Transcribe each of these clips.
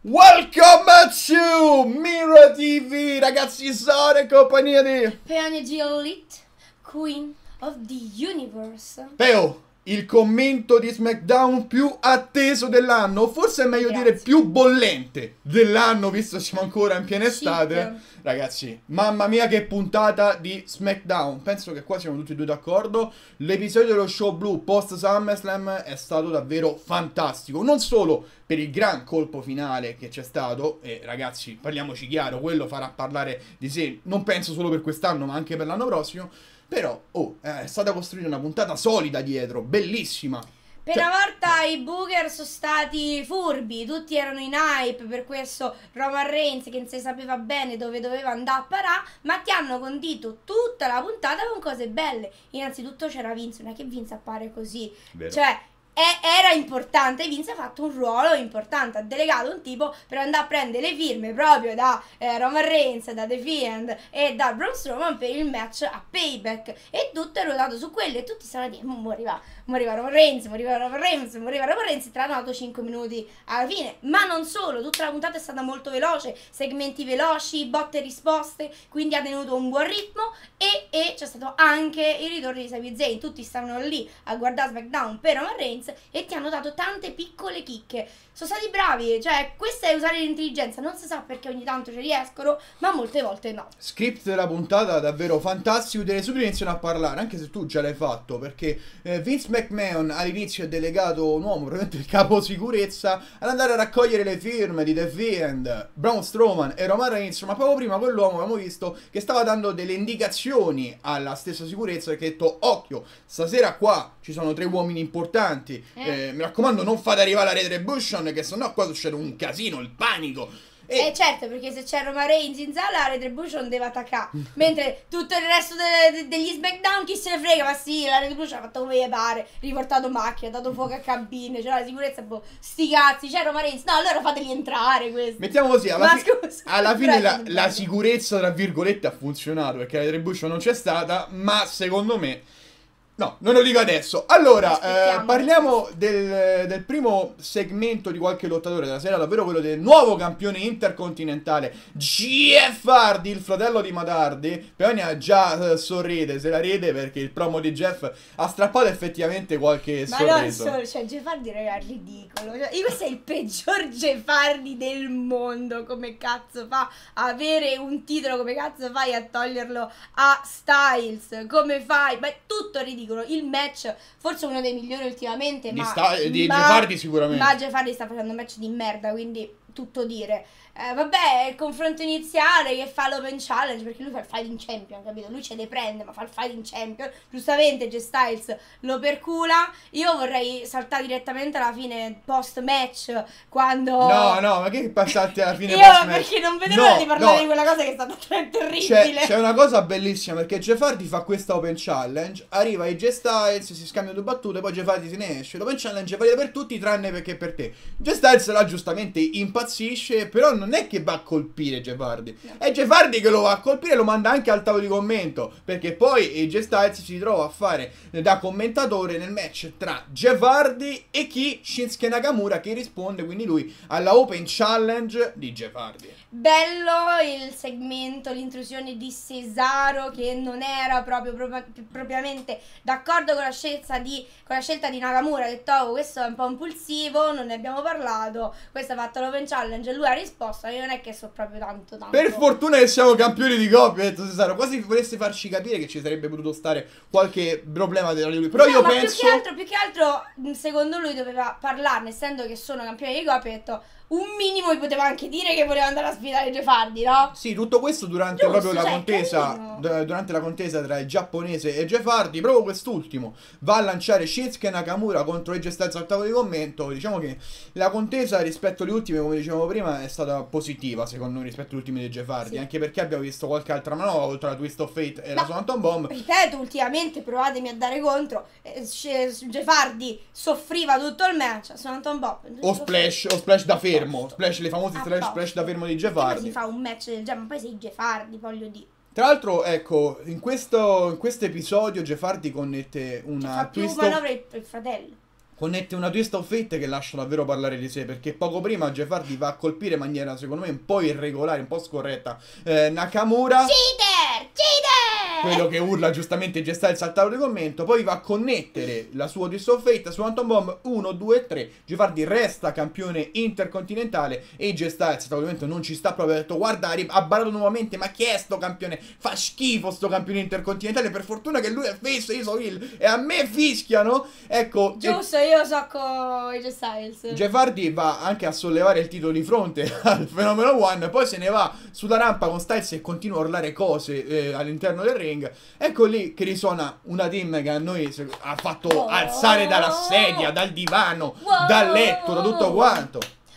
Welcome to Mirror TV, ragazzi, sono in compagnia di Peony Elite, Queen of the Universe. Peo, il commento di SmackDown più atteso dell'anno, forse è meglio dire più bollente dell'anno, visto che siamo ancora in piena estate. Ragazzi, mamma mia che puntata di SmackDown. Penso che qua siamo tutti e due d'accordo. L'episodio dello show blu post SummerSlam è stato davvero fantastico. Non solo per il gran colpo finale che c'è stato, e ragazzi, parliamoci chiaro, quello farà parlare di sé, non penso solo per quest'anno ma anche per l'anno prossimo. Però, è stata costruita una puntata solida dietro, bellissima. Per una volta i Booker sono stati furbi, tutti erano in hype per questo Roman Reigns che non si sapeva bene dove doveva andare a parà, ma ti hanno condito tutta la puntata con cose belle. Innanzitutto c'era Vince, non è che Vince appare così, Vero. cioè era importante. Vince ha fatto un ruolo importante, ha delegato un tipo per andare a prendere le firme proprio da Roman Reigns, da The Fiend e da Braun Strowman per il match a Payback, e tutto è ruotato su quello e tutti stanno a dire moriva Roman Reigns, moriva Roman Reigns, moriva Roman Reigns. Tra l'altro dato 5 minuti alla fine, ma non solo, tutta la puntata è stata molto veloce, segmenti veloci, botte e risposte, quindi ha tenuto un buon ritmo e c'è stato anche il ritorno di Sami Zayn. Tutti stavano lì a guardare SmackDown per Roman Reigns e ti hanno dato tante piccole chicche. Sono stati bravi, cioè questa è usare l'intelligenza, non si sa perché ogni tanto ci riescono, ma molte volte no. Script della puntata davvero fantastico, direi subito iniziano a parlare, anche se tu già l'hai fatto, perché Vince McMahon all'inizio ha delegato un uomo, probabilmente il capo sicurezza, ad andare a raccogliere le firme di The Fiend, Braun Strowman e Roman Reigns, ma proprio prima quell'uomo abbiamo visto che stava dando delle indicazioni alla stessa sicurezza, che ha detto: occhio, stasera qua ci sono 3 uomini importanti, mi raccomando non fate arrivare la retribution, che sennò qua succede un casino, il panico. Certo, perché se c'è Roman Reigns in sala la Retribution deve attaccare, mentre tutto il resto degli SmackDown chi se ne frega. Ma sì, la Retribution ha fatto come gli pare, riportato macchine, ha dato fuoco a cabine, c'era la sicurezza, boh, sti cazzi, c'è Roman Reigns, no, allora fateli entrare questi. Mettiamo così, alla fine la sicurezza sicurezza tra virgolette ha funzionato, perché la Retribution non c'è stata, ma secondo me no, non lo dico adesso. Allora, parliamo del primo segmento di qualche lottatore della sera, davvero quello del nuovo campione intercontinentale Jeff Hardy, il fratello di Matt Hardy. Peonia già sorride, se la ride, perché il promo di Jeff ha strappato effettivamente qualche sorriso. Ma non solo, cioè Jeff Hardy era ridicolo, cioè, questo è il peggior Jeff Hardy del mondo. Come cazzo fa a avere un titolo? Come cazzo fai a toglierlo a Styles? Come fai? Ma è tutto ridicolo. Il match, forse uno dei migliori ultimamente, Di Jeff Hardy sicuramente. Ma Jeff Hardy sta facendo un match di merda, quindi tutto dire. Vabbè, il confronto iniziale che fa l'Open Challenge, perché lui fa il Fighting Champion, capito? Lui ce le prende, ma fa il Fighting Champion. Giustamente J Styles lo percula.Io vorrei saltare direttamente alla fine post match, quando... No, ma che passate alla fine io post match? perché non vedo l'ora di parlare di quella cosa che è stata terribile. C'è una cosa bellissima, perché Jeff Hardy fa questa Open Challenge, arriva i J Styles, si scambiano 2 battute, poi Jeff Hardy se ne esce. L'Open Challenge è valida per tutti tranne perché per te. J Styles là giustamente impazzisce, però non è che va a colpire Jeff Hardy, è Jeff Hardy che lo va a colpire e lo manda anche al tavolo di commento, perché poi J Styles si trova a fare da commentatore nel match tra Jeff Hardy e Shinsuke Nakamura, che risponde quindi lui alla Open Challenge di Jeff Hardy. Bello il segmento, l'intrusione di Cesaro, che non era propriamente d'accordo con la scelta di Nakamura. Ha detto: oh, questo è un po' impulsivo, non ne abbiamo parlato, questo ha fatto l'Open Challenge e lui ha risposto. Io non è che so proprio tanto. Per fortuna che siamo campioni di coppia, ha detto Cesaro. Quasi volesse farci capire che ci sarebbe potuto stare qualche problema tra lui. Però no, io penso più che altro secondo lui doveva parlarne, essendo che sono campioni di coppia. Ha detto: un minimo gli poteva anche dire che voleva andare a sfidare Jeff Hardy, no? Sì, tutto questo durante proprio la contesa, durante la contesa tra il giapponese e Jeff Hardy. Proprio quest'ultimo va a lanciare Shinsuke Nakamura contro AJ Styles al tavolo di commento. Diciamo che la contesa rispetto alle ultime, come dicevamo prima, è stata positiva secondo noi rispetto alle ultime di Jeff Hardy, sì. Anche perché abbiamo visto qualche altra manovra oltre la Twist of Fate e la Swanton Bomb. Ripeto, ultimamente provatemi a dare contro, Jeff Hardy soffriva tutto il match, Swanton Bomb o splash da fermo. Splash, le famose splash da fermo di Jeff Hardy. Come si fa un match del genere? Ma poi sei Jeff Hardy, voglio dire. Tra l'altro, ecco, in questo episodio Jeff Hardy connette una fa più twist manovra il fratello. connette una twist of fate che lascia davvero parlare di sé, perché poco prima Jeff Hardy va a colpire in maniera secondo me un po' irregolare, un po' scorretta Nakamura. Cheater! Quello che urla giustamente Jay Styles al tavolo di commento. Poi va a connettere la sua Twist of Fate su Anton Bomb 1, 2, 3. Jeff Hardy resta campione intercontinentale e Jay Styles ovviamente non ci sta proprio. Ha detto guarda, ha barato nuovamente, ma chi è sto campione? Fa schifo sto campione intercontinentale. Per fortuna che lui è face, io so heel e a me fischiano. Ecco, giusto, io so con Jay Styles. Jeff Hardy va anche a sollevare il titolo di fronte al fenomeno One. Poi se ne va sulla rampa con Styles e continua a urlare cose all'interno del ring. Ecco lì che risuona una team che a noi ha fatto alzare dalla sedia, dal divano, dal letto, da tutto quanto.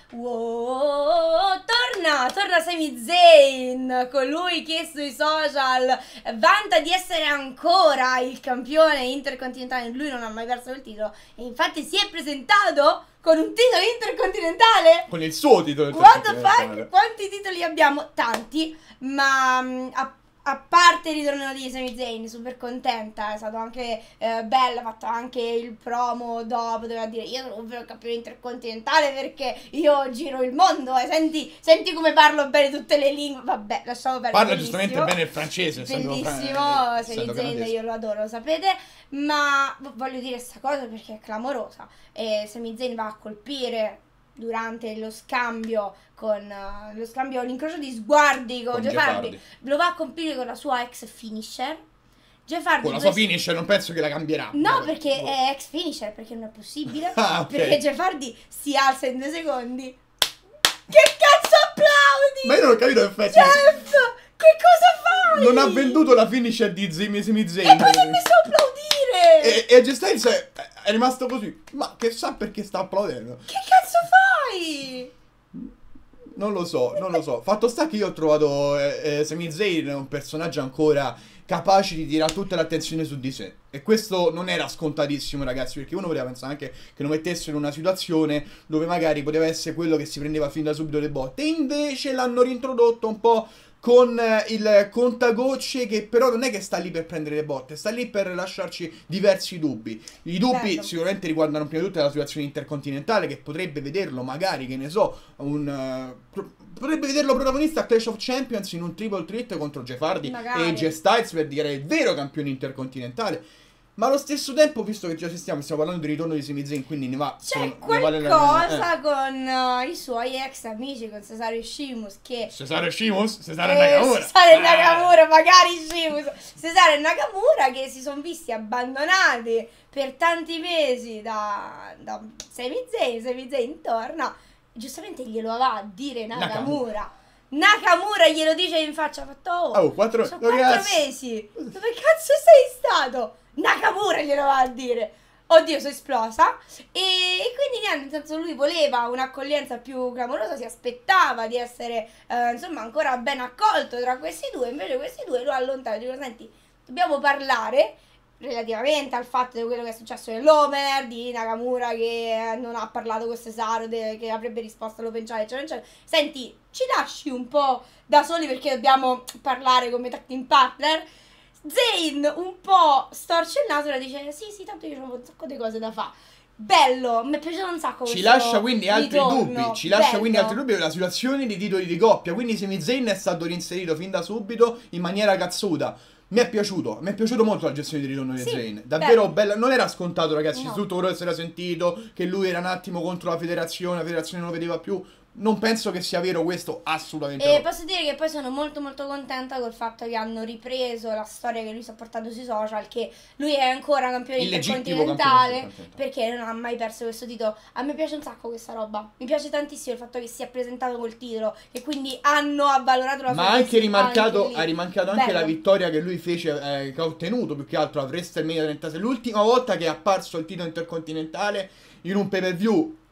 Torna Sami Zayn, colui che sui social vanta di essere ancora il campione intercontinentale. Lui non ha mai perso il titolo e infatti si è presentato con un titolo intercontinentale, con il suo titolo intercontinentale. What the fuck? Quanti titoli abbiamo? Tanti, ma a parte il ritorno di Sami Zayn, super contenta, è stato anche bello, ha fatto anche il promo dopo, doveva dire io sono un vero campione intercontinentale perché io giro il mondo, senti come parlo bene tutte le lingue, vabbè, lasciamo perdere. Parla giustamente bene il francese, bellissimo, Sami Zayn, io lo adoro, lo sapete, ma voglio dire sta cosa perché è clamorosa, e Sami Zayn va a colpire durante lo scambio l'incrocio di sguardi con Jeff Hardy, lo va a colpire con la sua ex finisher. Jeff Hardy con la sua finisher non penso che la cambierà. No, perché è ex finisher, perché non è possibile. Okay. Perché Jeff Hardy si alza in 2 secondi. Che cazzo applaudi? Ma io non ho capito effetti. Jeff, che cosa fai? Non ha venduto la finisher di Sami Zayn. E poi si è messo a applaudire. E Jay Styles è rimasto così. Ma che sa perché sta applaudendo? Che cazzo fai? Non lo so. Fatto sta che io ho trovato Sami Zayn un personaggio ancora capace di tirare tutta l'attenzione su di sé. E questo non era scontatissimo, ragazzi, perché uno poteva pensare anche che lo mettessero in una situazione dove magari poteva essere quello che si prendeva fin da subito le botte. E invece l'hanno reintrodotto un po' con il contagocce, che però non è che sta lì per prendere le botte, sta lì per lasciarci diversi dubbi. I dubbi sicuramente riguardano prima di tutto la situazione intercontinentale, che potrebbe vederlo magari, che ne so, potrebbe vederlo protagonista a Clash of Champions in un triple threat contro Jeff Hardy e Jay Styles per dire il vero campione intercontinentale. Ma allo stesso tempo, visto che già stiamo parlando di ritorno di Sami Zayn, quindi ne va. C'è qualcosa con i suoi ex amici, con Cesaro e Sheamus, che Cesaro e Nakamura. Cesaro e Nakamura, magari Sheamus. Cesaro e Nakamura che si sono visti abbandonati per tanti mesi da Sami Zayn. Sami Zayn torna, giustamente glielo va a dire Nakamura glielo dice in faccia, ha fatto 4 mesi. Dove cazzo sei stato? Nakamura glielo va a dire. Oddio, sono esplosa. E quindi niente, nel senso, lui voleva un'accoglienza più clamorosa, si aspettava di essere insomma ancora ben accolto tra questi due. Invece questi due lo allontanano, dicono senti, dobbiamo parlare relativamente al fatto di quello che è successo nell'Homer, di Nakamura che non ha parlato con Cesaro, che avrebbe risposto all'Open Challenge, eccetera. Senti, ci lasci un po' da soli perché dobbiamo parlare come tag team partner. Zayn un po' storce il naso e dice sì, tanto io ho un sacco di cose da fare. Bello, mi è piaciuto un sacco. Ci lascia quindi altri dubbi per la situazione di titoli di coppia. Quindi Sami Zayn è stato reinserito fin da subito in maniera cazzuta. Mi è piaciuto molto la gestione di ritorno di Zayn. Davvero bella. Non era scontato, ragazzi. No. Tutto quello che si era sentito, che lui era un attimo contro la federazione non lo vedeva più. Non penso che sia vero questo, assolutamente no. E posso dire che poi sono molto molto contenta col fatto che hanno ripreso la storia che lui sta portando sui social, che lui è ancora campione intercontinentale perché non ha mai perso questo titolo. A me piace un sacco questa roba, mi piace tantissimo il fatto che si è presentato col titolo e quindi hanno avvalorato la sua. Ma ha rimarcato anche la vittoria che lui fece, che ha ottenuto più che altro a WrestleMania 36, l'ultima volta che è apparso il titolo intercontinentale in un pay per view.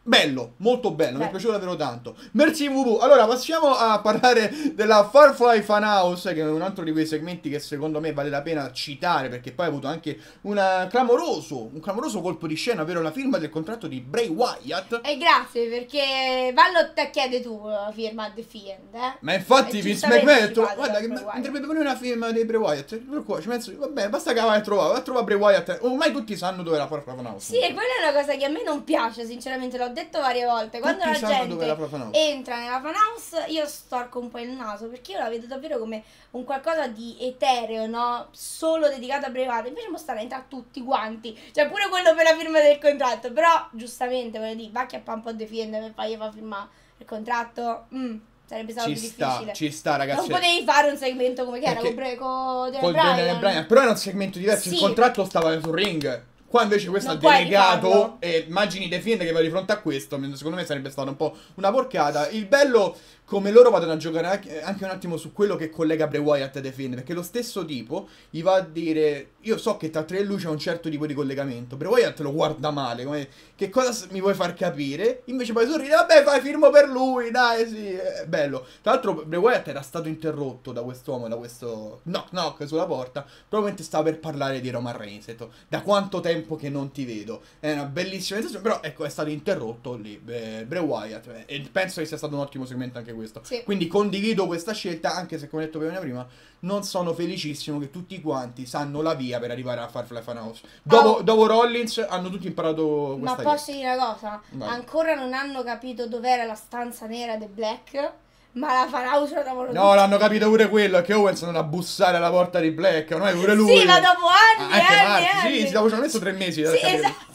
Bello, molto bello, mi è piaciuto davvero tanto. Merci Wubu. Allora passiamo a parlare della Firefly Funhouse, che è un altro di quei segmenti che secondo me vale la pena citare, perché poi ha avuto anche un clamoroso colpo di scena, ovvero la firma del contratto di Bray Wyatt. E grazie, perché vallo te chiede tu la firma a The Fiend, Ma infatti Vince McMahon ha detto, guarda che potrebbe venire una firma di Bray Wyatt. Ci penso, vabbè, basta che vai a trovare Bray Wyatt. Ormai tutti sanno dove è la Firefly Funhouse. Sì, e quella è una cosa che a me non piace, sinceramente, l'ho detto varie volte. Quando tutti la gente la entra nella Funhouse, io storco un po' il naso, perché io la vedo davvero come un qualcosa di etereo, no? Solo dedicato a Bray Wyatt. Invece mostrare entrare tutti quanti, cioè pure quello per la firma del contratto. Però giustamente, voglio dire, va che a un po' defiende per fargli fa firmare il contratto. Sarebbe stato più difficile. Ci sta, ragazzi. Non potevi fare un segmento come che era con Daniel Bryan. Però era un segmento diverso, sì. Il contratto stava sul ring. Qua invece questo ha delegato, e immagini The Fiend che va di fronte a questo, secondo me sarebbe stata un po' una porcata. Il bello, come loro vadano a giocare anche un attimo su quello che collega Bray Wyatt e The Fiend, perché lo stesso tipo gli va a dire, io so che tra te e lui c'è un certo tipo di collegamento, Bray Wyatt lo guarda male, come, che cosa mi vuoi far capire? Invece poi sorride, vabbè fai firmo per lui, dai sì, è bello. Tra l'altro Bray Wyatt era stato interrotto da quest'uomo, da questo knock sulla porta, probabilmente stava per parlare di Roman Reigns, detto, da quanto tempo che non ti vedo. È una bellissima sensazione, però ecco, è stato interrotto lì Bray Wyatt, e penso che sia stato un ottimo segmento anche questo. Sì. Quindi condivido questa scelta, anche se come detto prima non sono felicissimo che tutti quanti sanno la via per arrivare a Firefly Funhouse. Dopo Rollins hanno tutti imparato questa Ma posso dire una cosa? Vai. Ancora non hanno capito dov'era la stanza nera del Black, ma la Funhouse la trovano. No, l'hanno capito pure quello, che Owens non a bussare alla porta di Black, ormai pure lui. Sì, ma dopo anni. Sì, ci avevo messo 3 mesi. Sì, esatto.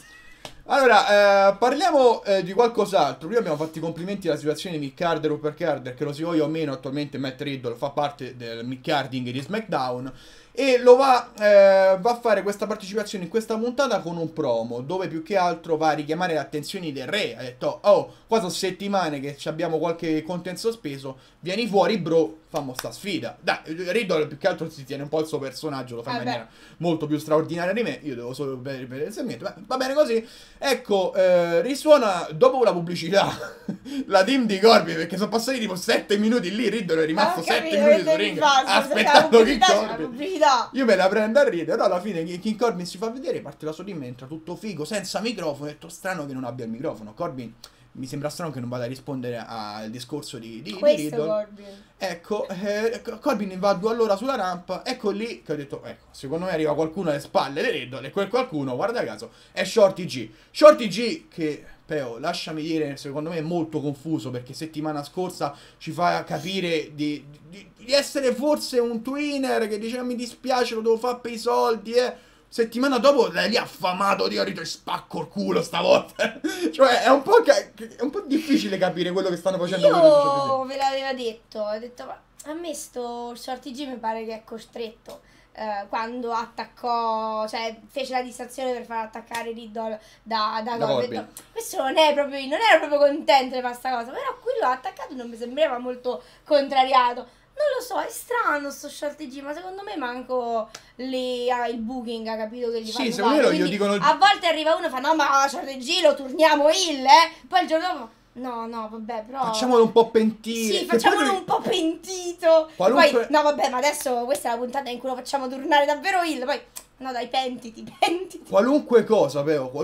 Allora, parliamo di qualcos'altro. Prima abbiamo fatto i complimenti alla situazione di Mick Harder, Rupert Harder, che lo si voglia o meno, attualmente Matt Riddle fa parte del Mick Harding di SmackDown. E lo va a fare questa partecipazione in questa puntata con un promo, dove più che altro va a richiamare le attenzioni del re. Ha detto, oh, qua sono settimane che abbiamo qualche content sospeso, vieni fuori bro, fammo sta sfida. Dai, Riddle più che altro si tiene un po' il suo personaggio, lo fa in maniera molto più straordinaria di me, io devo solo ripetere il segmento, va bene così. Ecco, risuona dopo la pubblicità la team di Corbin, perché sono passati tipo 7 minuti lì, Riddle è rimasto 7 minuti sul ring aspettando King Corbin. Io me la prendo a ridere, però alla fine King Corbin si fa vedere, parte la sua team, entra tutto figo, senza microfono. Ho detto, strano che non abbia il microfono. Corbin mi sembra strano che non vada a rispondere al discorso di Riddle. Corbin. Ecco, Corbin va 2 all'ora sulla rampa, ecco lì che ho detto, ecco, secondo me arriva qualcuno alle spalle di Riddle, e quel qualcuno, guarda caso, è Shorty G. Shorty G che... Peo, lasciami dire, secondo me è molto confuso, perché settimana scorsa ci fa capire di essere forse un twinner che diceva mi dispiace, lo devo fare per i soldi, Settimana dopo lì affamato, Dio, ti spacco il culo stavolta. Cioè è un po' difficile capire quello che stanno facendo. Io ve l'avevo detto, ho detto, ma a me sto Shorty G mi pare che è costretto. Quando attaccò, cioè fece la distrazione per far attaccare Riddle da Corbin. Questo non ero proprio contento di questa cosa, però qui l'ho attaccato e non mi sembrava molto contrariato. Non lo so, è strano sto Shorty G, ma secondo me manco lì il booking ha capito che gli fanno male. Io dicono... A volte arriva uno e fa no ma Shorty G lo turniamo poi il giorno dopo no, vabbè, però... Facciamolo un po' pentito. Sì, facciamolo un po' pentito. Poi, no, vabbè, ma adesso questa è la puntata in cui lo facciamo tornare davvero Hill. Poi, no dai, pentiti. Qualunque cosa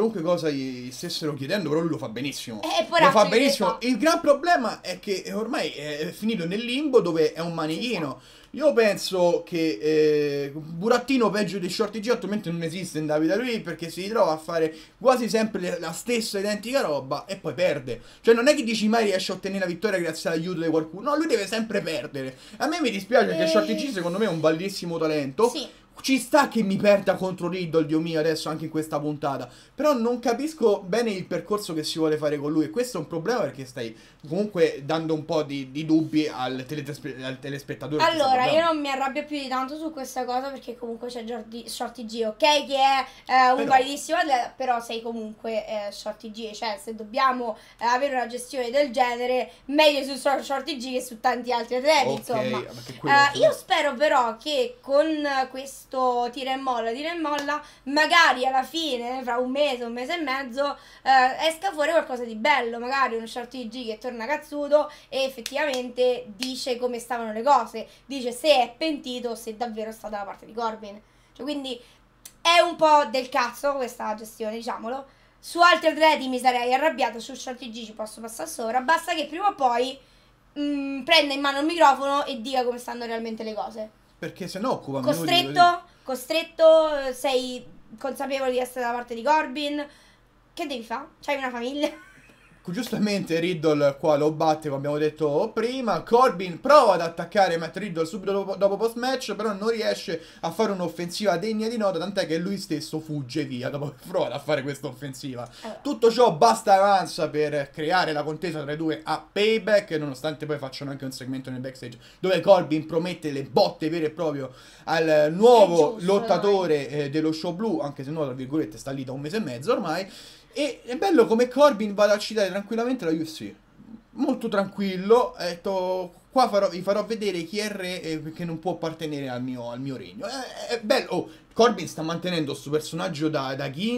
gli stessero chiedendo, però lui lo fa benissimo. Lo fa benissimo. Il gran problema è che ormai è finito nel limbo dove è un manichino. Io penso che burattino peggio di Shorty G attualmente non esiste in WWE, perché si ritrova a fare quasi sempre la stessa identica roba e poi perde. Cioè non è che dici mai riesce a ottenere la vittoria grazie all'aiuto di qualcuno, no, lui deve sempre perdere. A me mi dispiace perché Shorty G secondo me è un bellissimo talento. Sì. Ci sta che mi perda contro Riddle, Dio mio, adesso anche in questa puntata. Però non capisco bene il percorso che si vuole fare con lui. E questo è un problema, perché stai comunque dando un po' di dubbi al telespettatore. Allora, io non mi arrabbio più di tanto su questa cosa, perché comunque c'è Shorty G, ok? Che è un validissimo atleta, però sei comunque Shorty G. Cioè, se dobbiamo avere una gestione del genere, meglio su Shorty G che su tanti altri atleti, insomma. Io spero però che con questo sto tira e molla, magari alla fine, fra un mese e mezzo, esca fuori qualcosa di bello, magari uno short TG che torna cazzuto e effettivamente dice come stavano le cose, dice se è pentito, se davvero sta dalla parte di Corbin. Cioè, quindi è un po' del cazzo questa gestione, diciamolo. Su altri atleti mi sarei arrabbiato, su short TG ci posso passare sopra, basta che prima o poi prenda in mano il microfono e dica come stanno realmente le cose. Perché se no occupa costretto, sei consapevole di essere dalla parte di Corbin. Che devi fare? C'hai una famiglia? Giustamente Riddle qua lo batte, come abbiamo detto prima. Corbin prova ad attaccare Matt Riddle subito dopo post match, però non riesce a fare un'offensiva degna di nota, tant'è che lui stesso fugge via dopo che prova a fare questa offensiva. Tutto ciò basta e avanza per creare la contesa tra i due a Payback, nonostante poi facciano anche un segmento nel backstage dove Corbin promette le botte vere e proprio al nuovo lottatore dello show blu, anche se no tra virgolette sta lì da un mese e mezzo ormai. E è bello come Corbin vada a citare tranquillamente la UFC. Molto tranquillo. Ha detto, qua vi farò vedere chi è il re che non può appartenere al mio regno. È bello. Oh, Corbin sta mantenendo questo personaggio da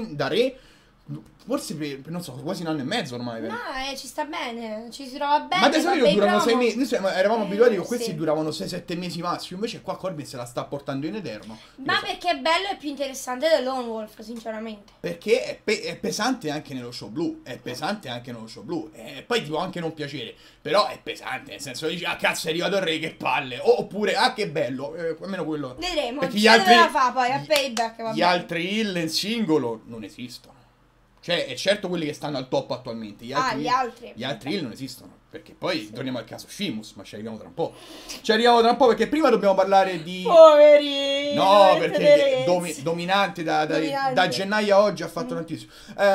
re. Forse non so, quasi un anno e mezzo ormai. No, ci sta bene, ci si trova bene. Ma adesso durano 6 mesi. Noi eravamo abituati che questi duravano 6-7 mesi massimo. Invece qua Corbin se la sta portando in eterno. Ma perché è bello e più interessante del Lone Wolf, sinceramente. Perché è pesante anche nello show blu. È pesante anche nello show blu. E poi ti può anche non piacere. Però è pesante. Nel senso dici, ah cazzo è arrivato il re, che palle. Oppure, ah che bello. Almeno quello. Vedremo. Perché gli altri la fa poi a Payback. Gli altri heel in singolo non esistono. Cioè, è certo quelli che stanno al top attualmente. Gli altri heel non esistono. Perché poi torniamo al caso Sheamus, ma ci arriviamo tra un po'. Perché prima dobbiamo parlare di... Poveri! No, perché dominante da gennaio a oggi ha fatto tantissimo.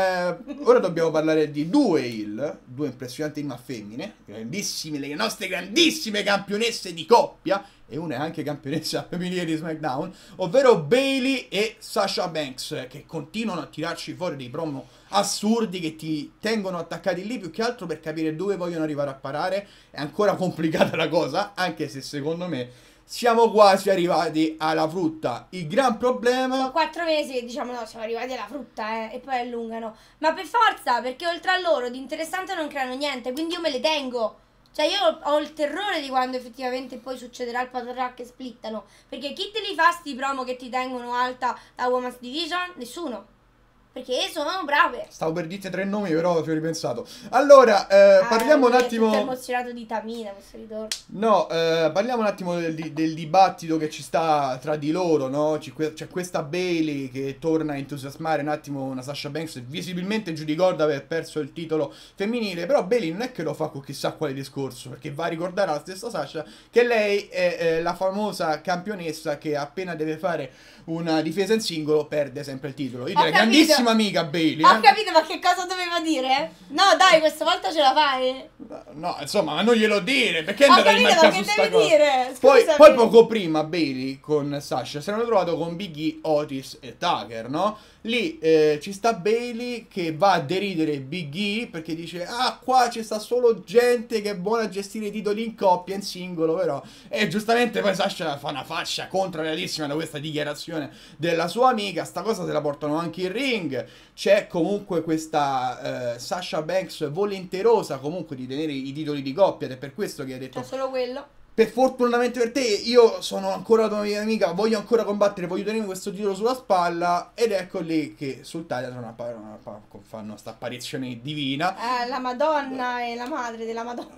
Ora dobbiamo parlare di due heel, due impressionanti ma femmine, grandissime, le nostre grandissime campionesse di coppia. E una è anche campionessa femminile di SmackDown, ovvero Bayley e Sasha Banks, che continuano a tirarci fuori dei promo assurdi che ti tengono attaccati lì, più che altro per capire dove vogliono arrivare a parare. È ancora complicata la cosa, anche se secondo me siamo quasi arrivati alla frutta. Il gran problema... Sono 4 mesi che diciamo no, siamo arrivati alla frutta, e poi allungano. Ma per forza, perché oltre a loro di interessante non creano niente, quindi io me le tengo. Cioè io ho il terrore di quando effettivamente poi succederà il paterrack che splittano. Perché chi te li fa sti promo che ti tengono alta la Women's Division? Nessuno. Perché sono brave. Stavo per dirti 3 nomi, però ci ho ripensato. Allora, parliamo un attimo... Sono emozionato di Tamina questo ritorno. No, parliamo un attimo del dibattito che ci sta tra di loro, no? C'è questa Bayley che torna a entusiasmare un attimo una Sasha Banks, visibilmente giù di corda per aver perso il titolo femminile. Però Bayley non è che lo fa con chissà quale discorso, perché va a ricordare alla stessa Sasha che lei è la famosa campionessa che appena deve fare una difesa in singolo perde sempre il titolo. Io direi grandissima amica Bayley. Ho capito, ma che cosa doveva dire? No, dai, questa volta ce la fai. No, insomma, ma non glielo dire, perché è andata a rimarcare su sta cosa. Dire? Poi poco prima Bayley con Sasha si erano trovato con Big E, Otis e Tucker, no? Lì ci sta Bayley che va a deridere Big E perché dice, ah, qua ci sta solo gente che è buona a gestire i titoli in coppia, in singolo, però. E giustamente poi Sasha fa una faccia contrariatissima da questa dichiarazione della sua amica. Sta cosa se la portano anche in ring. C'è comunque questa Sasha Banks volenterosa comunque di tenere i titoli di coppia, ed è per questo che ha detto, c'è solo quello. per fortunatamente per te, io sono ancora la tua amica, voglio ancora combattere, voglio tenere questo titolo sulla spalla. Ed ecco lì che sul Titan fanno sta apparizione divina. La Madonna e la madre della Madonna.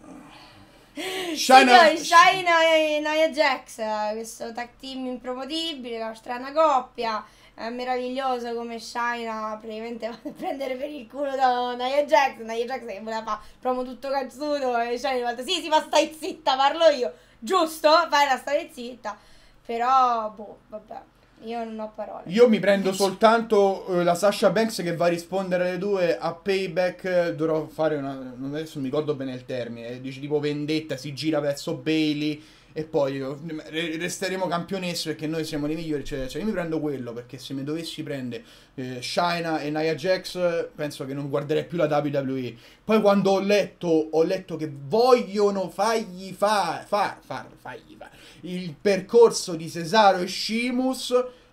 Shayna e Nia Jax, questo tag team impromotibile, la strana coppia. È meraviglioso come Shayna praticamente va a prendere per il culo da Nia Jax che voleva fare promo tutto cazzuto, e Shayna volta sì, ma stai zitta, parlo io. Giusto? Fai la stare zitta. Però, boh, vabbè. Io non ho parole. Io mi prendo soltanto la Sasha Banks che va a rispondere alle due a Payback. Dovrò fare adesso non mi ricordo bene il termine. Dice tipo vendetta, si gira verso Bayley e poi resteremo campionesse perché noi siamo i migliori, cioè io mi prendo quello, perché se mi dovessi prendere Shayna e Nia Jax penso che non guarderei più la WWE. Poi quando ho letto che vogliono fargli fare il percorso di Cesaro e Sheamus,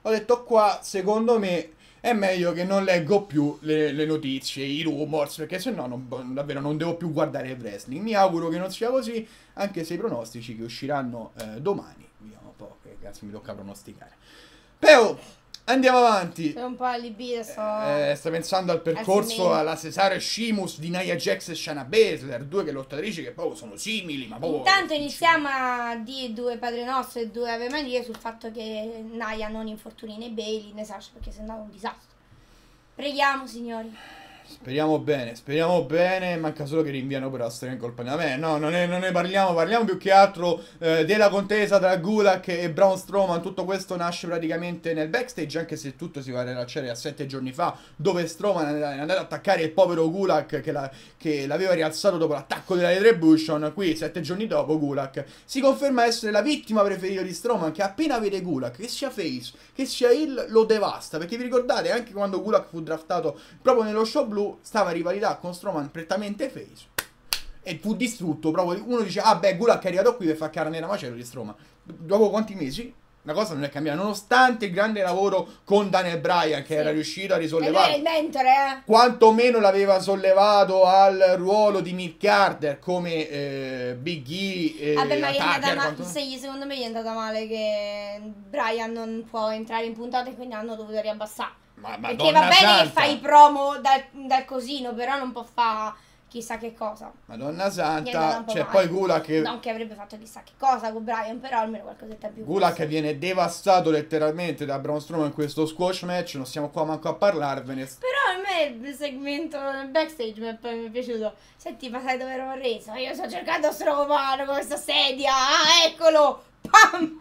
ho detto qua, secondo me, è meglio che non leggo più le notizie, i rumors, perché sennò davvero non devo più guardare il wrestling. Mi auguro che non sia così, anche se i pronostici che usciranno domani, vediamo un po', che cazzo mi tocca pronosticare. Però, andiamo avanti. Sei un po' allibito, sto pensando al percorso alla Cesaro e Sheamus di Nia Jax e Shayna Baszler, due che lottatrici che proprio sono simili, ma proprio... Intanto iniziamo a dire due Padre Nostro e due Ave Maria sul fatto che Nia non infortuni né Bailey né Sasha, perché sennò è un disastro. Preghiamo, signori. Speriamo bene, manca solo che rinviano per la storia in colpa di me. No, non ne parliamo più che altro della contesa tra Gulak e Braun Strowman. Tutto questo nasce praticamente nel backstage, anche se tutto si va a rilacciare a 7 giorni fa, dove Strowman è andato ad attaccare il povero Gulak che l'aveva rialzato dopo l'attacco della Retribution. Qui, 7 giorni dopo, Gulak si conferma essere la vittima preferita di Strowman, che appena vede Gulak, che sia face, che sia heel, lo devasta. Perché vi ricordate, anche quando Gulak fu draftato proprio nello show blu, stava in rivalità con Strowman prettamente face e fu distrutto. Proprio uno dice, ah beh, Gulak è arrivato qui per far carne nera macello di Strowman. Dopo quanti mesi la cosa non è cambiata, nonostante il grande lavoro con Daniel Bryan, che era riuscito a risollevare, il mentore, quantomeno l'aveva sollevato al ruolo di Nick Carter come Big E. Vabbè, ma secondo me gli è andata male che Bryan non può entrare in puntata e quindi hanno dovuto riabbassare. Perché va bene santa, che fai promo dal cosino, però non può fare chissà che cosa. Madonna santa, cioè poi Gulak che... Non che avrebbe fatto chissà che cosa con Bryan, però almeno qualcosetta più. Gulak viene devastato letteralmente da Braun Strowman in questo squash match, non stiamo qua manco a parlarvene. Però a me il segmento nel backstage mi è piaciuto. Senti, ma sai dove ero reso? Io sto cercando Strowman con questa sedia, eccolo! Pam!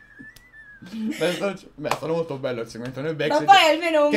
Beh, è stato molto bello il segmento nel backstage. Ma poi almeno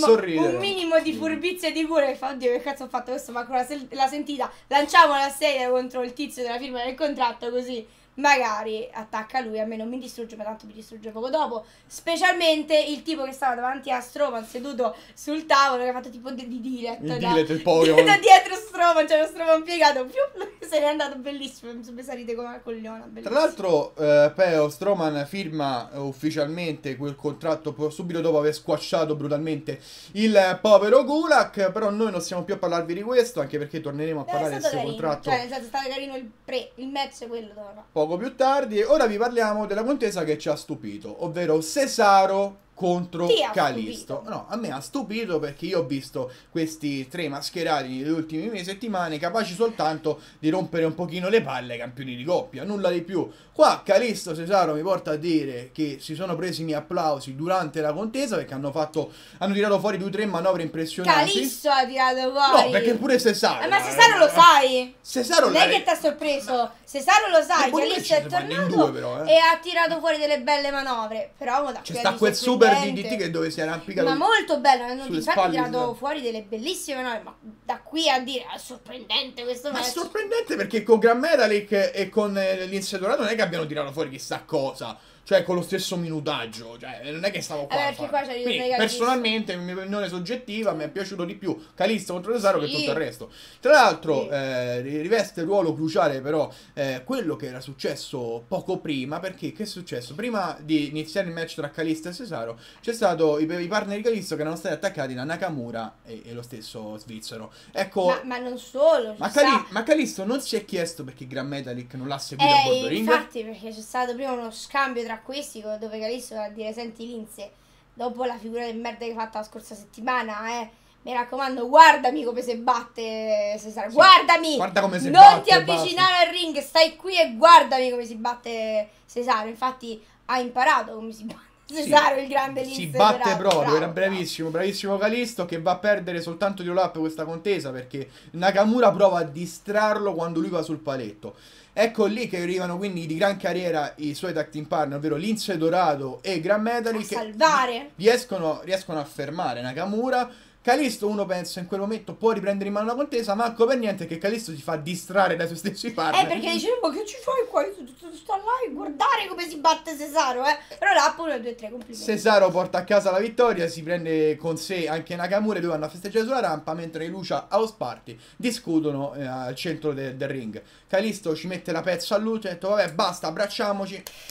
un minimo di furbizia di cura che fa, oddio che cazzo ho fatto questo, ma con la sentita, lanciamo la sedia contro il tizio della firma del contratto, così magari attacca lui. A me non mi distrugge, ma tanto mi distrugge poco dopo. Specialmente il tipo che stava davanti a Strowman seduto sul tavolo, che ha fatto tipo di Dilet, il Pokémon da dietro Strowman, c'era Strowman piegato, se n'è andato, bellissimo, mi sono salite come una cogliona, bellissimo. Tra l'altro Peo Strowman firma ufficialmente quel contratto subito dopo aver squasciato brutalmente il povero Gulak. Però noi non stiamo più a parlarvi di questo, anche perché torneremo a parlare del suo contratto, cioè nel senso è stato carino il match, quello dove poco più tardi. E ora vi parliamo della contesa che ci ha stupito, ovvero Cesaro contro Kalisto. No, a me ha stupito perché io ho visto questi tre mascherati negli ultimi settimane capaci soltanto di rompere un pochino le palle ai campioni di coppia, nulla di più. Qua Kalisto Cesaro mi porta a dire che si sono presi i miei applausi durante la contesa perché hanno tirato fuori 2 o 3 manovre impressionanti. Kalisto ha tirato fuori. No, perché pure Cesaro. Ma Cesaro lo sai. Cesaro non è che ti ha sorpreso. Cesaro lo sai. Kalisto è tornato e ha tirato fuori delle belle manovre. Però c'è sta quel super DDT che dove si è arrampicato. Ma molto bello. Infatti ha tirato fuori delle bellissime manovre. Ma da qui a dire è sorprendente questo match. Ma è sorprendente perché con Gran Metalik e con Lince Dorado non è che abbiano tirato fuori chissà cosa. Cioè con lo stesso minutaggio. Cioè non è che stavo qua. Perché qua c'è quindi, personalmente, mia opinione soggettiva, mi è piaciuto di più Kalisto contro Cesaro che tutto il resto. Tra l'altro riveste ruolo cruciale però quello che era successo poco prima. Perché che è successo? Prima di iniziare il match tra Kalisto e Cesaro c'è stato i partner di Kalisto che erano stati attaccati da Nakamura e lo stesso svizzero. Ecco. Ma non solo. Ma Kalisto non si è chiesto perché Gran Metalik non l'ha seguito a bordo ring. Infatti, perché c'è stato prima uno scambio tra questi dove Kalisto va a dire: senti Lince, dopo la figura di merda che hai fatto la scorsa settimana, mi raccomando, guardami come si batte Cesaro, sì, guardami, guarda come si non batte, ti avvicinare al ring, stai qui e guardami come si batte Cesaro. Infatti ha imparato come si batte Cesaro, sì, il grande Lince. Si batte proprio, era bravissimo Kalisto, che va a perdere soltanto di roll-up questa contesa perché Nakamura prova a distrarlo quando lui va sul paletto. Ecco lì che arrivano quindi di gran carriera i suoi tag team partner, ovvero Lince Dorado e Gran Metalik, che salvare riescono a fermare Nakamura. Kalisto, uno pensa in quel momento può riprendere in mano la contesa, ma per niente che Kalisto si fa distrarre dai suoi stessi partner. Perché dice: ma che ci fai qua? Sta là e guardare come si batte Cesaro, Però là 1, 2, 3 complimenti. Cesaro porta a casa la vittoria, si prende con sé anche Nakamura e due vanno a festeggiare sulla rampa, mentre i Lucha House Party discutono al centro del ring. Kalisto ci mette la pezza a luce e ha detto: vabbè, basta, abbracciamoci.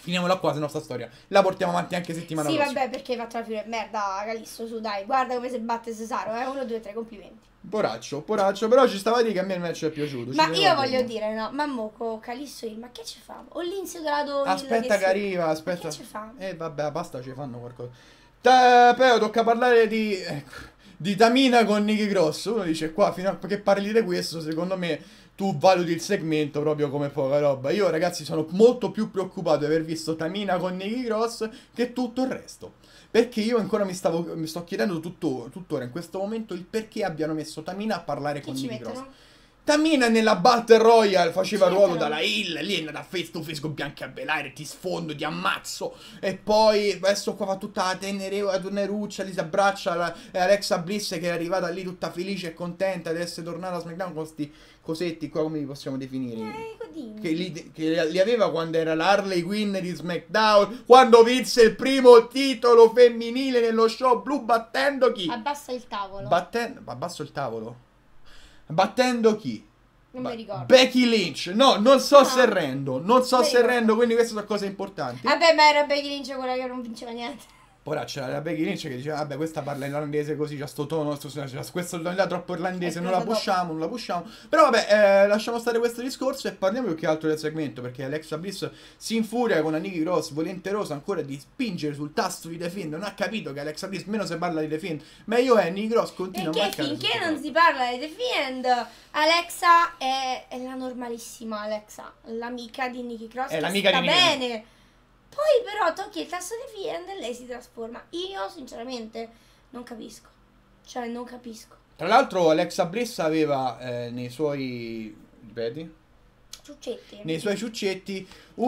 Finiamola qua, se no sta storia la portiamo avanti anche settimana prossima. Sì, vabbè, perché hai fatto la fine merda, Calisto, su, dai, guarda come si batte Cesaro, 1, 2, 3, complimenti. Poraccio, però ci stava a dire che a me il match è piaciuto. Ma io voglio dire, no, ma mo con Calisto ma che ci fa? Ho l'insegurato aspetta che arriva, aspetta. Ma che ci fa? Vabbè, basta, ci fanno qualcosa. Però tocca parlare di Tamina con Nikki Cross. Uno dice qua, fino a che parli di questo, secondo me tu valuti il segmento proprio come poca roba. Io, ragazzi, sono molto più preoccupato di aver visto Tamina con Nikki Cross che tutto il resto. Perché io ancora mi sto chiedendo tuttora in questo momento il perché abbiano messo Tamina a parlare con Nikki Cross. Tamina nella Battle Royale faceva il ruolo dalla heel, lì è andata face to face con Bianca Belair, ti sfondo, ti ammazzo. E poi adesso qua fa tutta la teneruccia, li si abbraccia Alexa Bliss che è arrivata lì tutta felice e contenta di essere tornata a SmackDown con questi cosetti qua, come li possiamo definire? Che li aveva quando era l'Harley Quinn di SmackDown, quando vinse il primo titolo femminile nello show blu battendo chi? Abbassa il tavolo. Abbasso il tavolo. Battendo chi? Non mi ricordo. Becky Lynch. No, non sto serrendo. Non sto serrendo, quindi queste sono cose importanti. Vabbè, ma era Becky Lynch quella che non vinceva niente. Ora c'era la Becky Lynch che diceva, vabbè, questa parla irlandese così, c'ha sto tono, questo tono là troppo irlandese, non la pushiamo. Però vabbè, lasciamo stare questo discorso e parliamo più che altro del segmento, perché Alexa Bliss si infuria con la Nikki Cross, volenterosa ancora di spingere sul tasto di The Fiend. Non ha capito che Alexa Bliss, meno se parla di The Fiend, meglio è Nikki Cross continua a marcare. Perché finché non si parla di The Fiend, Alexa è la normalissima Alexa, l'amica di Nikki Cross, è l'amica sta di bene. Poi però tocchi il tasto di Fiend e lei si trasforma. Io sinceramente non capisco. Cioè non capisco. Tra l'altro Alexa Bliss aveva nei suoi... ripeti? Ciuccetti. Nei suoi ciuccetti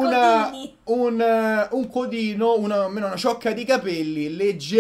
un codino, una ciocca di capelli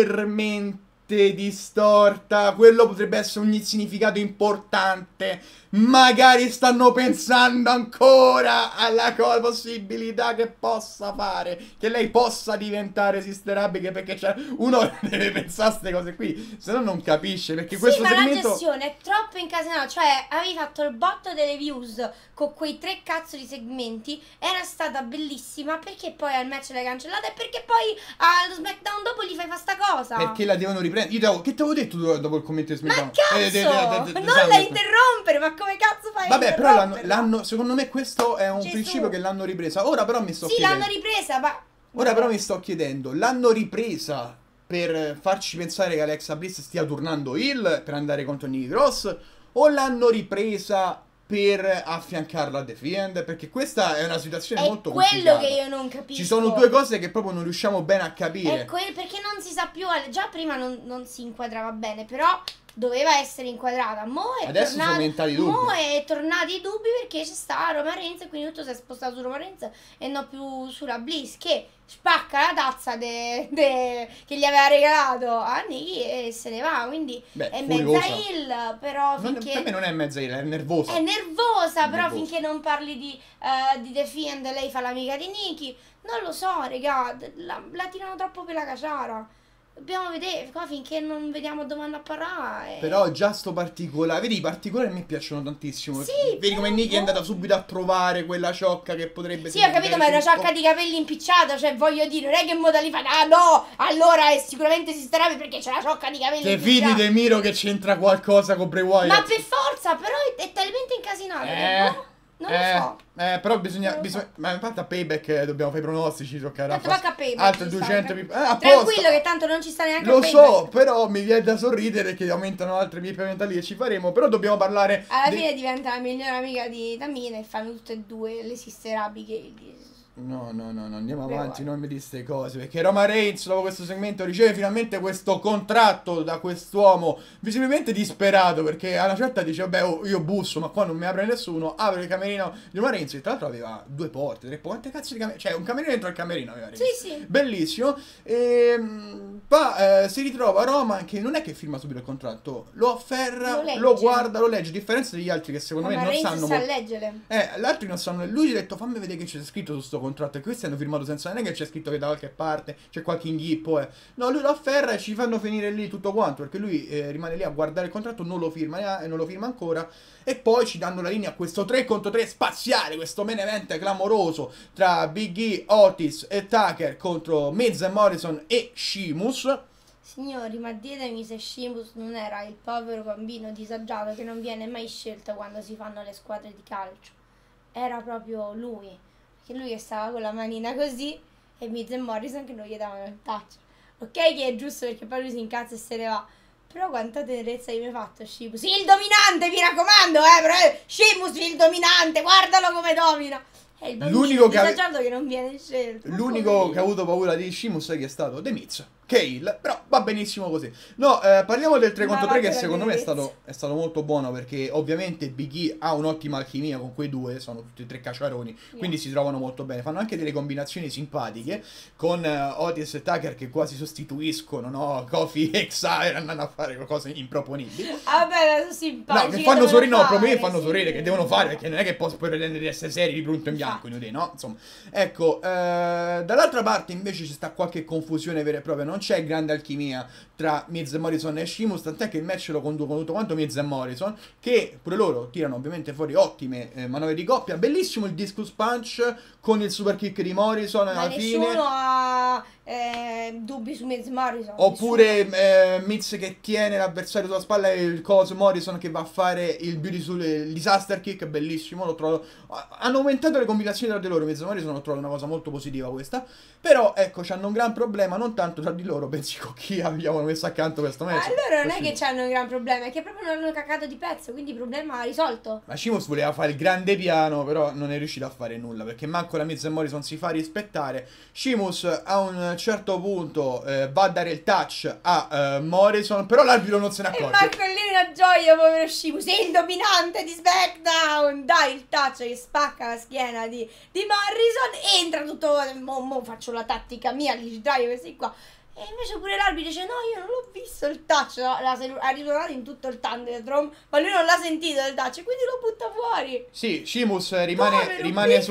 leggermente distorta. Quello potrebbe essere un significato importante. Magari stanno pensando ancora alla possibilità che possa fare, che lei possa diventare Sister Abigail, perché uno deve pensare a queste cose qui, se no non capisce, perché sì, questo ma segmento... la gestione è troppo incasinata. Cioè avevi fatto il botto delle views con quei 3 cazzo di segmenti, era stata bellissima, perché poi al match l'hai cancellata e perché poi allo SmackDown dopo gli fai fa sta cosa? Perché la devono riprendere. Che ti avevo detto dopo il commento di SmackDown? Ma cazzo, non la interrompere, ma come cazzo fai? Vabbè, però secondo me questo è un principio che l'hanno ripresa. Ora però mi sto chiedendo. Sì, l'hanno ripresa, ma... Ora però mi sto chiedendo, l'hanno ripresa per farci pensare che Alexa Bliss stia tornando heel per andare contro Nikki Cross, o l'hanno ripresa per affiancarla a The Fiend? Perché questa è una situazione molto complicata. È quello che io non capisco. Ci sono due cose che proprio non riusciamo bene a capire. Perché non si sa più. Già prima non si inquadrava bene, però doveva essere inquadrata. Adesso sono aumentati i dubbi. Mo' è tornati i dubbi perché c'è sta Roman Reigns e quindi tutto si è spostato su Roman Reigns e non più sulla Bliss, che spacca la tazza che gli aveva regalato a Nikki e se ne va. Quindi è mezza heel, però finché... Per me non è mezza heel, è nervosa. È nervosa, però finché non parli di The Fiend, lei fa l'amica di Nikki. Non lo so, regà, la tirano troppo per la caciara. Dobbiamo vedere qua finché non vediamo dove vanno a parare. Però già sto particolare, vedi, i particolari a me piacciono tantissimo. Sì, vedi come Nikki è andata subito a trovare quella ciocca che potrebbe... Sì, ho capito, ma è una ciocca di capelli impicciata. Cioè, voglio dire, non è che modalità... Ah no, allora è sicuramente esisterebbe perché c'è la ciocca di capelli impicciata. Te fidi De Miro che c'entra qualcosa con Bray Wyatt? Ma per forza, però è talmente incasinato non lo so. Però bisogna ma infatti a Payback dobbiamo fare i pronostici, tanto va a Payback, altre 200 tranquillo che tanto non ci sta neanche lo so, però mi viene da sorridere che aumentano altre mie mentali che ci faremo. Però dobbiamo parlare alla fine diventa la migliore amica di Tamina e fanno tutte e due le Sister Abigail. No, andiamo avanti, non mi dite queste cose, perché Roman Reigns dopo questo segmento riceve finalmente questo contratto da quest'uomo visibilmente disperato, perché a una certa dice vabbè io busso ma qua non mi apre nessuno, apre il camerino di Roman Reigns, e tra l'altro aveva 2 porte, 3 porte, quante cazzo di camerino, cioè un camerino dentro il camerino aveva Reigns. Sì. Bellissimo. E si ritrova Roman che non è che firma subito il contratto, lo afferra, lo guarda, lo legge, a differenza degli altri che secondo me non Reigns sanno sa leggere. gli altri non sanno, lui gli ha detto fammi vedere che c'è scritto su sto contratto. contratto, e questi hanno firmato senza, non è che c'è scritto che da qualche parte c'è qualche inghippo, no, lui lo afferra e ci fanno finire lì tutto quanto, perché lui rimane lì a guardare il contratto, non lo firma e non lo firma ancora, e poi ci danno la linea a questo 3 contro 3 spaziale, questo main event clamoroso tra Big E, Otis e Tucker contro Miz e Morrison e Sheamus. Signori, ma ditemi se Sheamus non era il povero bambino disagiato che non viene mai scelto quando si fanno le squadre di calcio. Era proprio lui. Perché lui che stava con la manina così e Miz e Morrison che non gli davano il touch. Ok che è giusto perché poi lui si incazza e se ne va. Però quanta tenerezza gli hai fatto Sheamus. Il dominante, mi raccomando, però Sheamus il dominante, guardalo come domina. È il bambino disagiato che non viene scelto. L'unico che ha avuto paura di Sheamus è che è stato The Miz, Cale, però va benissimo così. No, parliamo del 3 contro 3 che secondo me è stato molto buono, perché ovviamente Big E ha un'ottima alchimia con quei due, sono tutti e tre cacciaroni, quindi si trovano molto bene, fanno anche delle combinazioni simpatiche con Otis e Tucker che quasi sostituiscono, no? Kofi e Xavier andando a fare cose improponibili. Vabbè, sono simpatici. No, che fanno sorridere, no, proprio fanno sorridere, che devono fare, perché non è che puoi pretendere di essere seri di punto in bianco, no? Insomma, ecco, dall'altra parte invece ci sta qualche confusione vera e propria, non c'è grande alchimia tra Miz, Morrison e Sheamus, tant'è che il match lo conducono tutto quanto Miz e Morrison, che pure loro tirano ovviamente fuori ottime manovre di coppia. Bellissimo il discus punch con il super kick di Morrison alla fine. Nessuno ha dubbi su Miz Morrison. Oppure Miz che tiene l'avversario sulla spalla e il coso Morrison che va a fare il il disaster kick, bellissimo, l'ho trovato. Hanno aumentato le combinazioni tra di loro, Miz e Morrison, l'ho trovato una cosa molto positiva questa. Però ecco, c'hanno un gran problema, non tanto tra di loro, bensì con chi abbiamo messo accanto questo match. Allora non è che c'hanno un gran problema, è che proprio non hanno cacato di pezzo, quindi il problema risolto. Ma Sheamus voleva fare il grande piano, però non è riuscito a fare nulla, perché manco la Miz e Morrison si fa rispettare. Sheamus a un certo punto va a dare il touch a Morrison, però l'arbitro non se ne accorge. E manco lì una gioia, povero Sheamus, è il dominante di SmackDown, dai il touch che spacca la schiena di Morrison, entra tutto, mo faccio la tattica mia, gli dai questi qua. E invece pure l'arbitro dice no, io non l'ho visto il touch, no? Ha risuonato in tutto il Thunderdome, ma lui non l'ha sentito il touch, quindi lo butta fuori. Sì, Sheamus rimane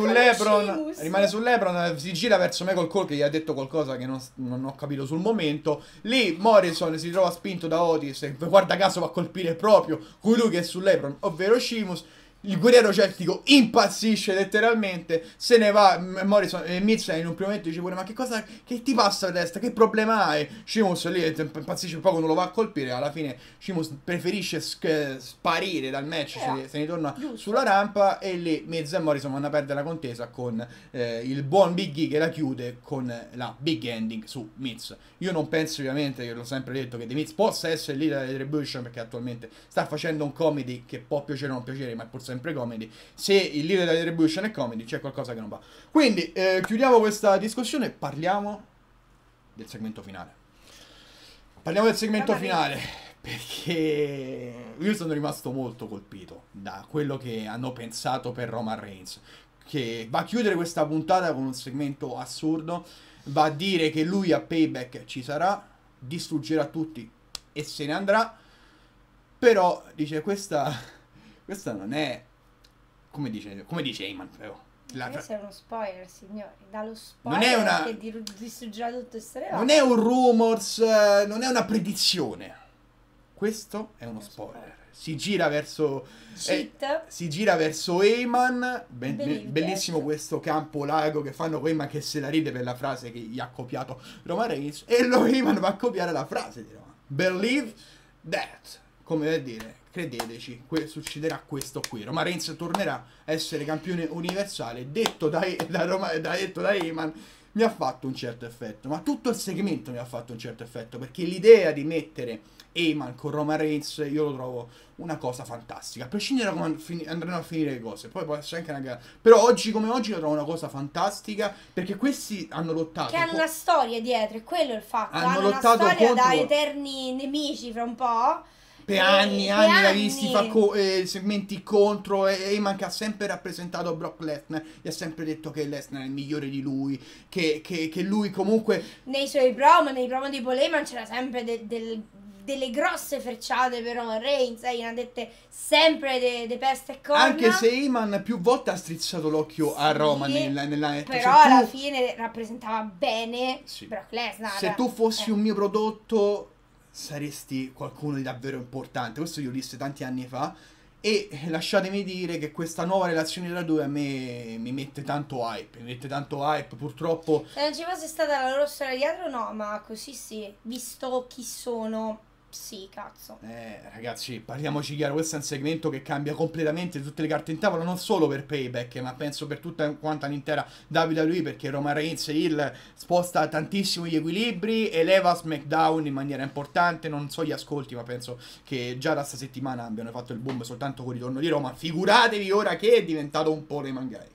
sull'Ebron, si gira verso Michael Cole che gli ha detto qualcosa che non ho capito sul momento. Lì Morrison si trova spinto da Otis e guarda caso va a colpire proprio colui che è sull'Ebron, ovvero Sheamus. Il guerriero celtico impazzisce letteralmente, se ne va. Morrison e Miz in un primo momento dice pure ma che cosa, che ti passa la testa, che problema hai? Sheamus lì impazzisce un po' quando lo va a colpire, alla fine Sheamus preferisce sparire dal match, se ne torna sulla rampa, e lì Miz e Morrison vanno a perdere la contesa con il buon Big E che la chiude con la big ending su Miz. Io non penso ovviamente, che l'ho sempre detto, che The Miz possa essere il leader della Retribution, perché attualmente sta facendo un comedy che può piacere o non piacere, ma è pur sempre comedy. Se il leader della Retribution è comedy, c'è qualcosa che non va. Quindi chiudiamo questa discussione e parliamo del segmento finale. Perché io sono rimasto molto colpito da quello che hanno pensato per Roman Reigns, che va a chiudere questa puntata con un segmento assurdo, va a dire che lui a Payback ci sarà, distruggerà tutti e se ne andrà. Però dice questa non è, come dice Heyman, però. Questo è uno spoiler, signori. Dallo non è spoiler che distruggerà tutto e se ne va. Non è un rumors, non è una predizione. Questo è uno spoiler. Si gira verso Heyman. Bellissimo questo campo lago che fanno con Heyman, che se la ride per la frase che gli ha copiato Roman Reigns, e Heyman va a copiare la frase di Roman. Believe that. Come per dire, credeteci, succederà questo qui. Roman Reigns tornerà a essere campione universale. Detto da Heyman, mi ha fatto un certo effetto. Ma tutto il segmento mi ha fatto un certo effetto, perché l'idea di mettere Heyman con Roman Reigns io lo trovo una cosa fantastica, a prescindere da come andranno a finire le cose. Poi può essere anche una gara, però oggi come oggi lo trovo una cosa fantastica, perché questi hanno lottato, che hanno una storia dietro, e quello è il fatto. Hanno una lottato storia da eterni nemici fra un po'. Per anni l'ha visti fa segmenti contro, e Heyman che ha sempre rappresentato Brock Lesnar, gli ha sempre detto che Lesnar è il migliore di lui, che lui comunque nei suoi promo, di Paul Heyman c'era sempre del delle grosse frecciate per Roman Reigns, ne ha dette sempre de peste e corna. Anche se Heyman più volte ha strizzato l'occhio a Roman però alla fine rappresentava bene Brock Lesnar. Se tu fossi un mio prodotto saresti qualcuno di davvero importante. Questo io lo dissi tanti anni fa. E lasciatemi dire che questa nuova relazione tra due a me mi mette tanto hype. Purtroppo. Se non ci fosse stata la loro storia dietro, no, ma così sì. Visto chi sono, sì, cazzo. Ragazzi, parliamoci chiaro, questo è un segmento che cambia completamente tutte le carte in tavola, non solo per Payback, ma penso per tutta quanta l'intera WWE, perché Roman Reigns sposta tantissimo gli equilibri, eleva SmackDown in maniera importante, non so gli ascolti, ma penso che già da sta settimana abbiano fatto il boom soltanto con il ritorno di Roman. Figuratevi ora che è diventato un po' Roman Guy.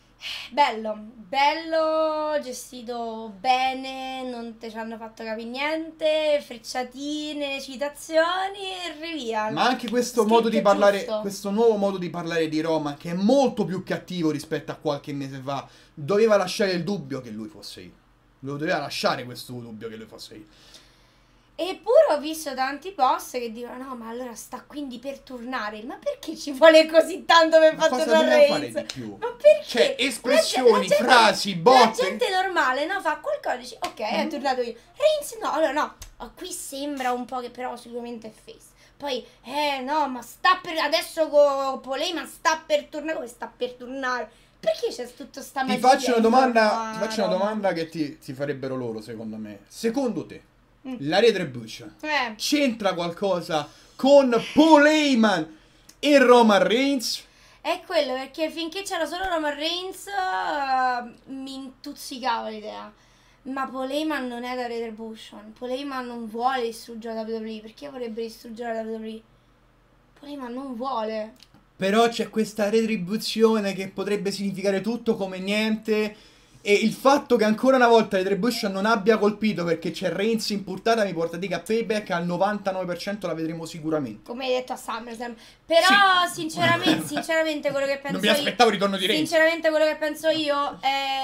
Bello, gestito bene, non te ci hanno fatto capire niente, frecciatine, citazioni e rivia. Ma anche questo modo di parlare, questo nuovo modo di parlare di Roman, che è molto più cattivo rispetto a qualche mese fa, doveva lasciare il dubbio che lui fosse io. Lo doveva lasciare questo dubbio che lui fosse io. Eppure ho visto tanti post che dicono no, ma allora sta quindi per tornare. Ma perché ci vuole così tanto per far tornare Reigns? Fare di più? Ma perché? Cioè, espressioni, frasi, botte. La gente normale, no, fa qualcosa e dice ok, è tornato io. Reigns no, allora no. Qui sembra un po' che però sicuramente è face. Poi, no, ma sta per adesso con Polema sta per tornare. Come sta per tornare? Perché c'è tutto sta magia? Ti faccio una domanda che ti farebbero loro, secondo me. Secondo te la Retribution c'entra qualcosa con Paul Heyman e Roman Reigns? È quello, perché finché c'era solo Roman Reigns mi intuzzicava l'idea. Ma Paul Heyman non è da Retribution. Paul Heyman non vuole distruggere la WWE. Perché vorrebbe distruggere la WWE? Paul Heyman non vuole. Però c'è questa retribuzione che potrebbe significare tutto come niente. E il fatto che ancora una volta Retribution non abbia colpito perché c'è Reigns in portata mi porta a dire che a Payback al 99% la vedremo sicuramente. Come hai detto a SummerSlam. Però sinceramente quello che penso non mi aspettavo il ritorno di Reigns. Sinceramente quello che penso io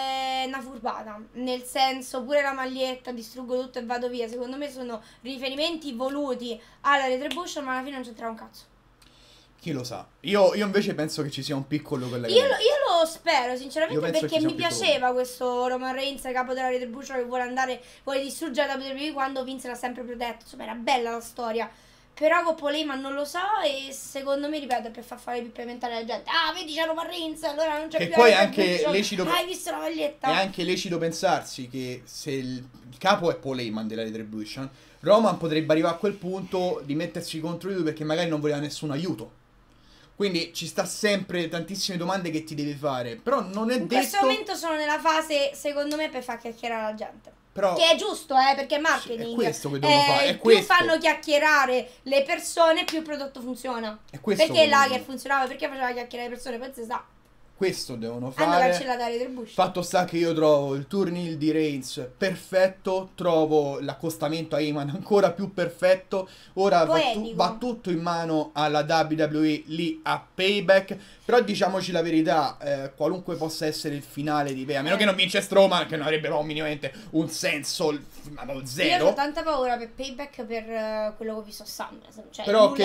è una furbata. Nel senso, pure la maglietta, distruggo tutto e vado via. Secondo me sono riferimenti voluti alla Retribution, ma alla fine non c'entrava un cazzo. Chi lo sa? Io invece penso che ci sia un piccolo collegamento. Io lo spero, sinceramente, perché mi piaceva questo Roman Reigns, capo della Retribution, che vuole distruggere la WWE quando Vince l'ha sempre protetto. Insomma, era bella la storia. Però con Paul Heyman non lo so e secondo me, ripeto, è per far fare pippe mentali alla gente. Ah, vedi c'è Roman Reigns, allora non c'è più. E poi è anche lecito. Hai visto la maglietta? È anche lecito pensarsi che se il capo è Paul Heyman della Retribution, Roman potrebbe arrivare a quel punto di mettersi contro lui perché magari non voleva nessun aiuto. Quindi ci sta sempre tantissime domande che ti devi fare. Però non è detto. In questo momento sono nella fase, secondo me, per far chiacchierare la gente. Però, che è giusto, perché è marketing. È questo che devono fare. È più fanno chiacchierare le persone, più il prodotto funziona. È questo perché Lager funzionava? Perché faceva chiacchierare le persone? Poi si sa. Questo devono fare. Hanno cancellato la Retribution. Fatto sta che io trovo il turnil di Reigns perfetto. Trovo l'accostamento a Heyman ancora più perfetto. Ora va tutto in mano alla WWE lì a Payback. Però diciamoci la verità, qualunque possa essere il finale di Payback, a meno che non vince Strowman, che non avrebbe minimamente un senso zero. Io ho tanta paura per Payback per quello che ho visto a SummerSlam. Cioè, però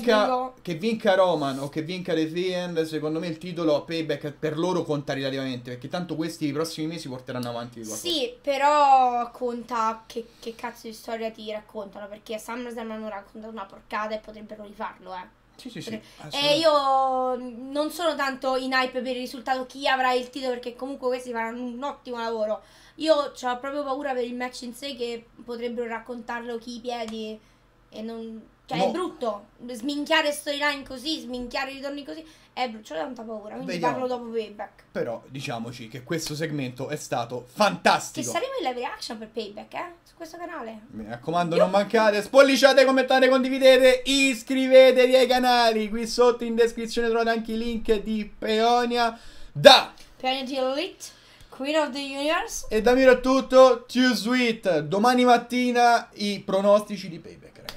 che vinca Roman o che vinca The Fiend, secondo me il titolo a Payback per loro conta relativamente, perché tanto questi i prossimi mesi porteranno avanti qualcosa. Sì, però conta che cazzo di storia ti raccontano, perché a SummerSlam hanno raccontato una porcata e potrebbero rifarlo, Sì. E io non sono tanto in hype per il risultato chi avrà il titolo, perché comunque questi faranno un ottimo lavoro. Io ho proprio paura per il match in sé, che potrebbero raccontarlo chi i piedi e non... Cioè è brutto sminchiare storyline così, sminchiare i ritorni così, è brutto, ho tanta paura, quindi parlo dopo Payback. Però diciamoci che questo segmento è stato fantastico. Che saremo in live reaction per Payback, su questo canale. Mi raccomando, non mancate, spolliciate, commentate, condividete, iscrivetevi ai canali. Qui sotto in descrizione trovate anche i link di Peonia da Peonia di Elite, Queen of the Universe. E da Miro è tutto, too sweet. Domani mattina i pronostici di Payback.